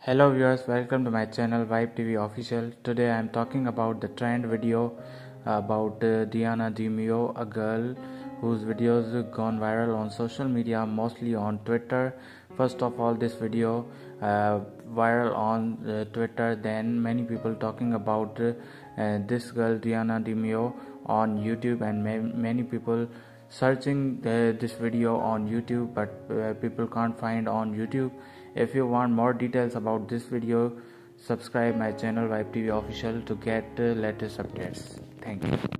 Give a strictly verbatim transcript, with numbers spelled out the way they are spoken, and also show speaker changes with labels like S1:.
S1: Hello viewers, welcome to my channel Vibe T V Official. Today I am talking about the trend video about uh, Diana DiMeo, a girl whose videos gone viral on social media, mostly on Twitter. First of all, this video uh, viral on uh, Twitter, then many people talking about uh, uh, this girl Diana DiMeo on YouTube, and ma- many people searching the, this video on YouTube, but uh, people can't find on YouTube. If you want more details about this video, subscribe my channel Vibe T V Official to get uh, latest updates. Thank you.